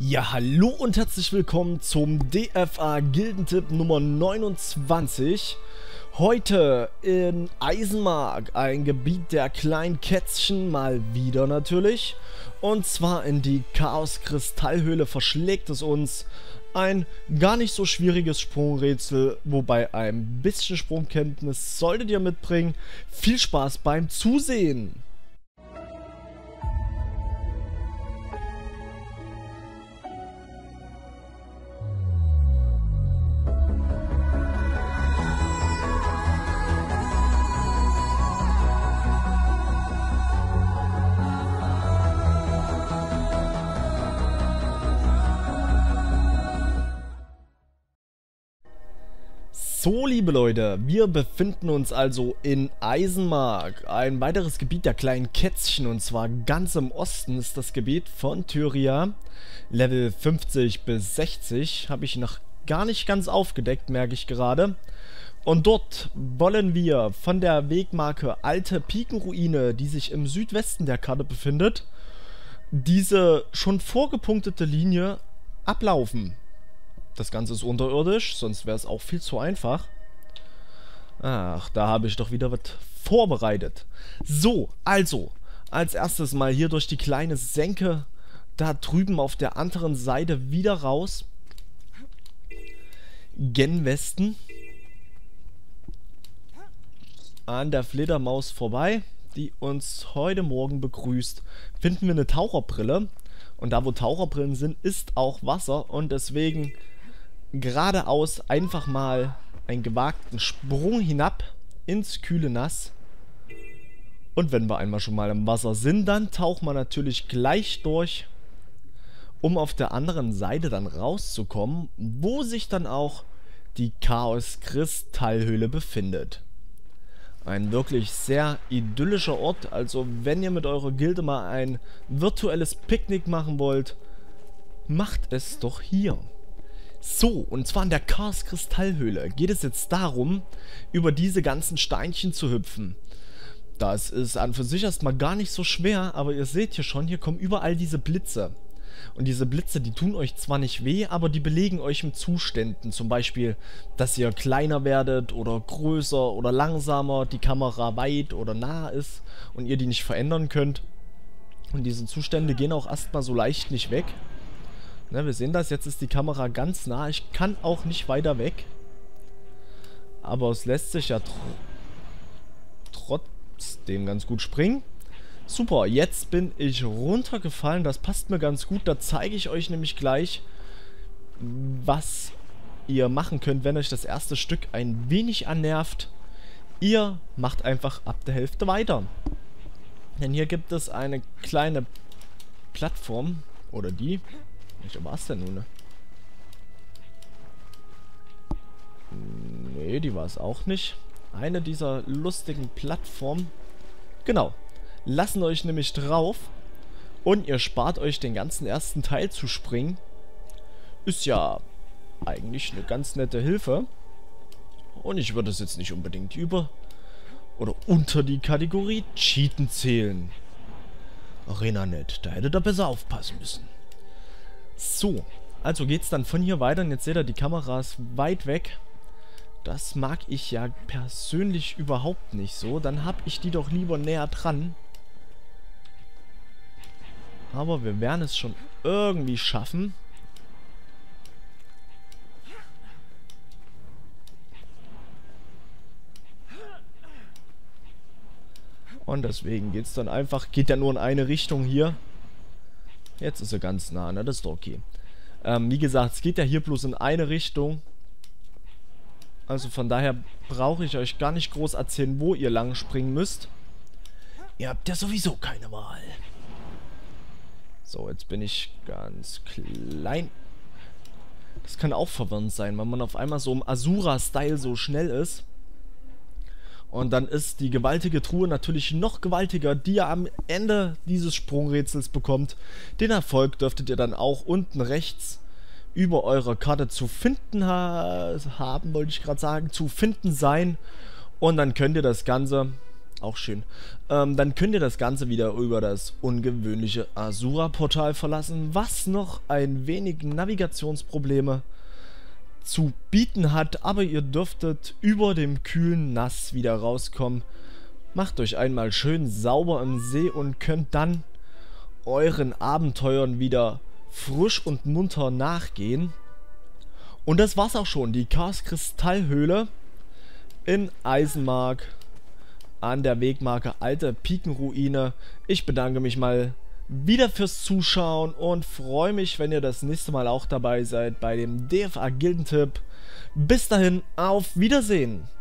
Ja, hallo und herzlich willkommen zum DFA Gildentipp Nummer 29. Heute in Eisenmark, ein Gebiet der kleinen Kätzchen, mal wieder natürlich. Und zwar in die Chaos-Kristallhöhle verschlägt es uns. Ein gar nicht so schwieriges Sprungrätsel, wobei ein bisschen Sprungkenntnis solltet ihr mitbringen. Viel Spaß beim Zusehen! So, liebe Leute, wir befinden uns also in Eisenmark, ein weiteres Gebiet der kleinen Kätzchen, und zwar ganz im Osten ist das Gebiet von Tyria. Level 50 bis 60 habe ich noch gar nicht ganz aufgedeckt, merke ich gerade. Und dort wollen wir von der Wegmarke Alte Pikenruine, die sich im Südwesten der Karte befindet, diese schon vorgepunktete Linie ablaufen. Das Ganze ist unterirdisch, sonst wäre es auch viel zu einfach. Ach, da habe ich doch wieder was vorbereitet. So, also, als erstes mal hier durch die kleine Senke, da drüben auf der anderen Seite wieder raus. Gen Westen. An der Fledermaus vorbei, die uns heute Morgen begrüßt. Finden wir eine Taucherbrille. Und da, wo Taucherbrillen sind, ist auch Wasser. Und deswegen geradeaus einfach mal einen gewagten Sprung hinab ins kühle Nass. Und wenn wir einmal schon mal im Wasser sind, dann tauchen wir natürlich gleich durch, um auf der anderen Seite dann rauszukommen, wo sich dann auch die Chaos-Kristallhöhle befindet. Ein wirklich sehr idyllischer Ort, also wenn ihr mit eurer Gilde mal ein virtuelles Picknick machen wollt, macht es doch hier. So, und zwar in der Chaos-Kristallhöhle geht es jetzt darum, über diese ganzen Steinchen zu hüpfen. Das ist an für sich erstmal gar nicht so schwer, aber ihr seht hier schon, hier kommen überall diese Blitze. Und diese Blitze, die tun euch zwar nicht weh, aber die belegen euch mit Zuständen. Zum Beispiel, dass ihr kleiner werdet oder größer oder langsamer, die Kamera weit oder nah ist und ihr die nicht verändern könnt. Und diese Zustände gehen auch erstmal so leicht nicht weg. Ne, wir sehen das, jetzt ist die Kamera ganz nah. Ich kann auch nicht weiter weg. Aber es lässt sich ja trotzdem ganz gut springen. Super, jetzt bin ich runtergefallen. Das passt mir ganz gut. Da zeige ich euch nämlich gleich, was ihr machen könnt, wenn euch das erste Stück ein wenig annervt. Ihr macht einfach ab der Hälfte weiter. Denn hier gibt es eine kleine Plattform. Oder die. Welche war es denn nun? Nee, die war es auch nicht. Eine dieser lustigen Plattformen. Genau. Lassen euch nämlich drauf. Und ihr spart euch den ganzen ersten Teil zu springen. Ist ja eigentlich eine ganz nette Hilfe. Und ich würde es jetzt nicht unbedingt über oder unter die Kategorie Cheaten zählen. ArenaNet, da hättet ihr besser aufpassen müssen. So, also geht's dann von hier weiter. Und jetzt seht ihr, die Kamera ist weit weg. Das mag ich ja persönlich überhaupt nicht so. Dann habe ich die doch lieber näher dran. Aber wir werden es schon irgendwie schaffen. Und deswegen geht's dann einfach. Geht ja nur in eine Richtung hier. Jetzt ist er ganz nah, ne? Das ist doch okay. Wie gesagt, es geht ja hier bloß in eine Richtung. Also von daher brauche ich euch gar nicht groß erzählen, wo ihr lang springen müsst. Ihr habt ja sowieso keine Wahl. So, jetzt bin ich ganz klein. Das kann auch verwirrend sein, wenn man auf einmal so im Asura-Style so schnell ist. Und dann ist die gewaltige Truhe natürlich noch gewaltiger, die ihr am Ende dieses Sprungrätsels bekommt. Den Erfolg dürftet ihr dann auch unten rechts über eurer Karte zu finden haben, wollte ich gerade sagen, zu finden sein. Und dann könnt ihr das Ganze Auch schön. Dann könnt ihr das Ganze wieder über das ungewöhnliche Asura-Portal verlassen, was noch ein wenig Navigationsprobleme zu bieten hat, aber ihr dürftet über dem kühlen Nass wieder rauskommen. Macht euch einmal schön sauber im See und könnt dann euren Abenteuern wieder frisch und munter nachgehen. Und das war's auch schon, die Chaos-Kristallhöhle in Eisenmark an der Wegmarke Alte Pikenruine. Ich bedanke mich mal wieder fürs Zuschauen und freue mich, wenn ihr das nächste Mal auch dabei seid bei dem DFA Gildentipp. Bis dahin, auf Wiedersehen!